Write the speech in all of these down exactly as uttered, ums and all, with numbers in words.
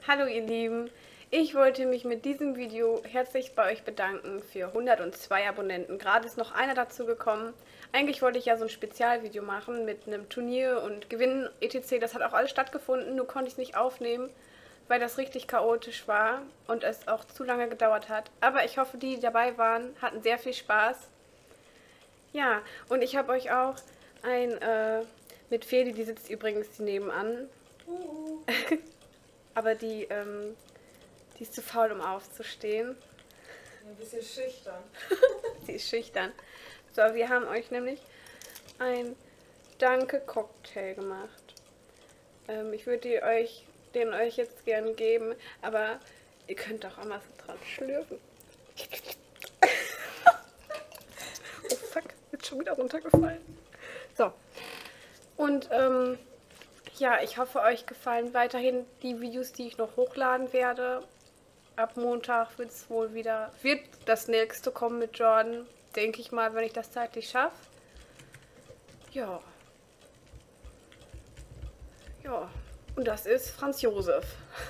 Hallo ihr Lieben, ich wollte mich mit diesem Video herzlich bei euch bedanken für hundertzwei Abonnenten. Gerade ist noch einer dazu gekommen. Eigentlich wollte ich ja so ein Spezialvideo machen mit einem Turnier und Gewinnen et cetera. Das hat auch alles stattgefunden, nur konnte ich es nicht aufnehmen, weil das richtig chaotisch war und es auch zu lange gedauert hat. Aber ich hoffe, die, die dabei waren, hatten sehr viel Spaß. Ja, und ich habe euch auch ein, äh, mit Feli, die sitzt übrigens die nebenan. Uh. Aber die, ähm, die ist zu faul, um aufzustehen. Ein bisschen schüchtern. Sie ist schüchtern. So, wir haben euch nämlich ein Danke-Cocktail gemacht. Ähm, ich würde euch den euch jetzt gerne geben, aber ihr könnt auch einmal so dran schlürfen. Oh fuck, jetzt schon wieder runtergefallen. So. Und, ähm, ja, ich hoffe, euch gefallen weiterhin die Videos, die ich noch hochladen werde. Ab Montag wird es wohl wieder, wird das nächste kommen mit Jordan, denke ich mal, wenn ich das zeitlich schaffe. Ja. Ja. Und das ist Franz Josef.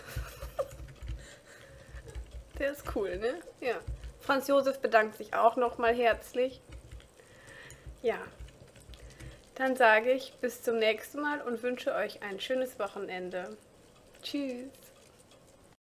Der ist cool, ne? Ja. Franz Josef bedankt sich auch nochmal herzlich. Ja. Dann sage ich bis zum nächsten Mal und wünsche euch ein schönes Wochenende. Tschüss.